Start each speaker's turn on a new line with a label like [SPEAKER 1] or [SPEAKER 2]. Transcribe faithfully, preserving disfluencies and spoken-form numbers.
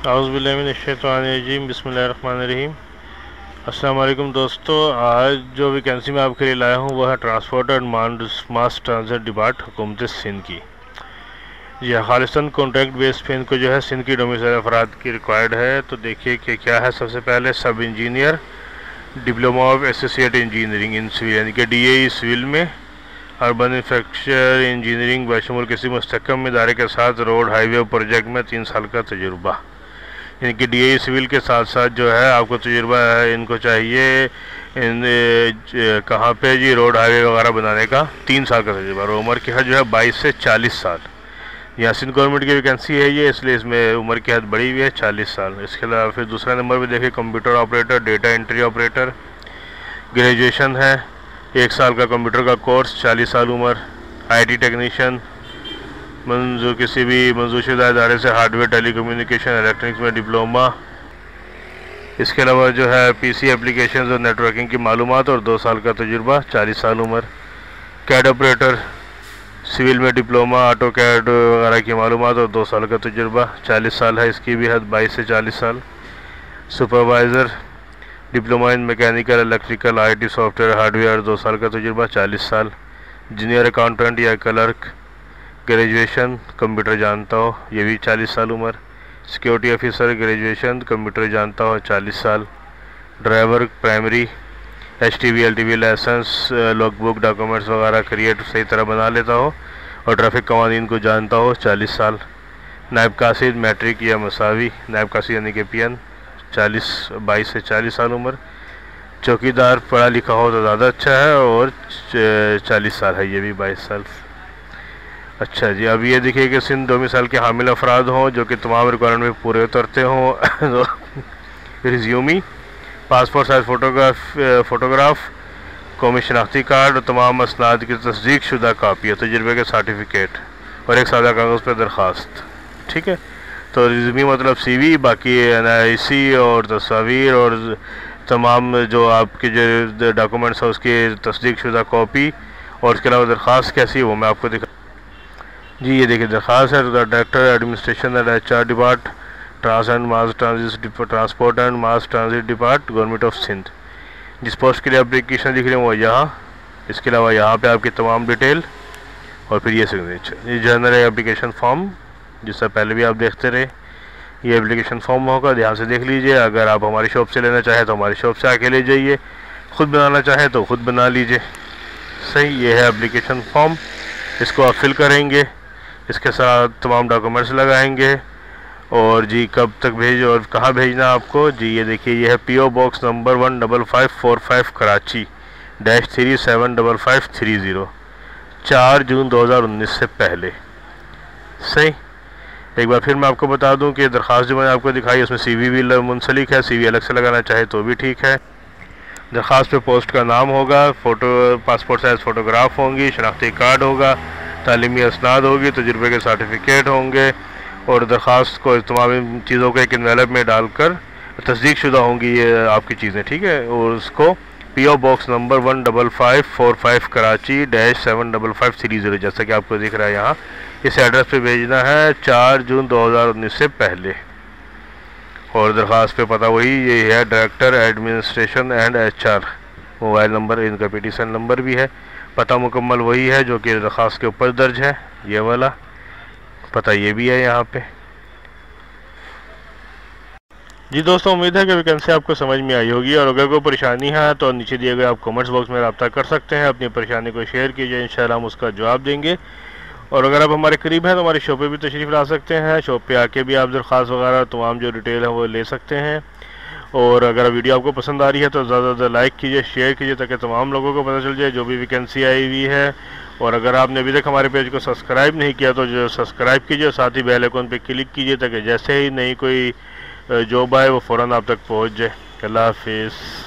[SPEAKER 1] औज़ुबिल्लाहिमिनश्शैतानिर्रजीम बिस्मिल्लाहिर्रहमानिर्रहीम। अस्सलाम वालेकुम दोस्तों, आज जो वैकेंसी मैं आपके लिए लाया हूँ वह है transport and mass transit depart हुकूमत सिंध की। यह खालिस्तान कॉन्ट्रैक्ट बेस पे इनको जो है सिंध की डोमिसाइल अफराद की रिक्वायर्ड है। तो देखिए कि क्या है। सबसे पहले सब engineer, diploma of associate engineering in civil यानी कि डी ए ई सिविल में, अर्बन इंफ्रास्ट्रक्चर इंजीनियरिंग बशमूल किसी मुस्तकम इदारे के साथ रोड हाईवे प्रोजेक्ट में तीन साल का तजुर्बा। इनकी डी ए सिविल के साथ साथ जो है आपको तजुर्बा है इनको चाहिए इन कहाँ पे जी रोड हाईवे वगैरह बनाने का तीन साल का तजुर्बा। और उम्र की हद जो है बाईस से चालीस साल। यहाँ सिंध गवर्नमेंट की वैकेंसी है ये, इसलिए इसमें उम्र की हद बढ़ी हुई है चालीस साल। इसके अलावा फिर दूसरा नंबर पे देखिए computer operator, data entry operator, graduation है, एक साल का कंप्यूटर का कोर्स, चालीस साल उम्र। आई टी टेक्नीशियन, मंजूर किसी भी मंजूरशुदा इदारे से हार्डवेयर टेलीकम्युनिकेशन इलेक्ट्रॉनिक्स में डिप्लोमा। इसके अलावा जो है पीसी एप्लीकेशन और नेटवर्किंग की मालूमात और दो साल का तजुर्बा, चालीस साल उम्र। कैड ऑपरेटर सिविल में डिप्लोमा, ऑटो कैड वगैरह की मालूमात और दो साल का तजुर्बा, चालीस साल है। इसकी भी हद बाईस से चालीस साल। Supervisor diploma in mechanical electrical I T software hardware, दो साल का तजुर्बा, चालीस साल। जूनियर अकाउंटेंट या क्लर्क, ग्रेजुएशन कंप्यूटर जानता हो, ये भी चालीस साल उम्र। सिक्योरिटी ऑफिसर ग्रेजुएशन कंप्यूटर जानता हो, चालीस साल। Driver primary H T V L T V licence, log book documents वगैरह क्रिएट सही तरह बना लेता हो और ट्रैफिक कवानीन को जानता हो, चालीस साल। नायब कासिद मैट्रिक या मसावी, नायब कासिद यानी कि पी एन, चालीस बाईस से चालीस साल उम्र। चौकीदार पढ़ा लिखा हो तो ज़्यादा अच्छा है और चालीस साल है, ये भी बाईस साल। अच्छा जी, अब ये देखिए कि सिंध डोमिसाइल के हामिल अफराद हों जो कि तमाम रिक्वायरमेंट में पूरे उतरते हों। Resume, passport size photograph photograph कौमी शनाख्ती कार्ड और तमाम असनाद की तस्दीक शुदा कापी और तजुर्बे के सर्टिफिकेट और एक सादा कागज़ पर दरख्वास्त। ठीक है, तो रिज्यूमी मतलब सी वी, बाकी एन आई सी और तस्वीर और तमाम जो आपके जो डॉक्यूमेंट्स हैं उसकी तस्दीक शुदा कॉपी और उसके अलावा दरख्वास्त कैसी है वो मैं आपको दिखा जी। ये देखिए दरख्वास्त है। Director administration and H R depart trans and mass transit transport and mass transit depart government of Sindh. जिस पोस्ट के लिए एप्लीकेशन दिख रही है वो यहाँ, इसके अलावा यहाँ पे आपकी तमाम डिटेल और फिर ये सिग्नेचर। ये जनरल एप्लीकेशन फॉर्म जिससे पहले भी आप देखते रहे, ये एप्लीकेशन फॉर्म होगा, ध्यान से देख लीजिए। अगर आप हमारी शॉप से लेना चाहें तो हमारी शॉप से आके ले जाइए, ख़ुद बनाना चाहें तो ख़ुद बना लीजिए। सही, ये है एप्लीकेशन फॉर्म, इसको आप फिल करेंगे, इसके साथ तमाम डॉक्यूमेंट्स लगाएंगे और जी कब तक भेज और कहाँ भेजना आपको जी। ये देखिए ये है P O box number one double five four five Karachi dash three seven double five three zero, चार जून दो हज़ार उन्नीस से पहले। सही, एक बार फिर मैं आपको बता दूं कि दरख्वास्त जो मैंने आपको दिखाई उसमें सी वी भी मुंसलिक है, सी वी अलग से लगाना चाहे तो भी ठीक है। दरख्वास्त पे पोस्ट का नाम होगा, फ़ोटो पासपोर्ट साइज़ फ़ोटोग्राफ होंगी, शनाख्ती कार्ड होगा, तालीमी असनाद होगी, तजुर्बे के सर्टिफिकेट होंगे और दरख्वास्त को तमाम चीज़ों को एक एनवेलप में डालकर तस्दीक शुदा होंगी ये आपकी चीज़ें। ठीक है, और उसको P O box number one double five four five Karachi dash seven double five three zero, जैसा कि आपको दिख रहा है यहाँ, इस एड्रेस पे भेजना है चार जून दो हज़ार उन्नीस से पहले। और दरख्वास्त पे पता वही ये है, director administration and H R, mobile number इनका पीटीशन नंबर भी है, पता मुकम्मल वही है जो कि दरख्वास्त के ऊपर दर्ज है, ये वाला पता ये भी है यहाँ पे जी। दोस्तों उम्मीद है कि वैकेंसी आपको समझ में आई होगी और अगर कोई परेशानी है तो नीचे दिए गए आप कमेंट्स बॉक्स में रब्ता कर सकते हैं, अपनी परेशानी को शेयर कीजिए, इंशाल्लाह हम उसका जवाब देंगे। और अगर आप हमारे करीब हैं तो हमारी शॉप पे भी तशरीफ़ ला सकते हैं, शॉप पे आके भी आप दरख्वास्त वगैरह तमाम जो डिटेल है वो ले सकते हैं। और अगर वीडियो आपको पसंद आ रही है तो ज़्यादा से ज़्यादा लाइक कीजिए, शेयर कीजिए ताकि तमाम लोगों को पता चल जाए जो भी वैकेंसी आई हुई है। और अगर आपने अभी तक हमारे पेज को सब्सक्राइब नहीं किया तो जो सब्सक्राइब कीजिए, साथ ही बेल आइकन पे क्लिक कीजिए ताकि जैसे ही नई कोई जॉब आए वो फ़ौरन आप तक पहुंच जाए। अल्लाह हाफिज़।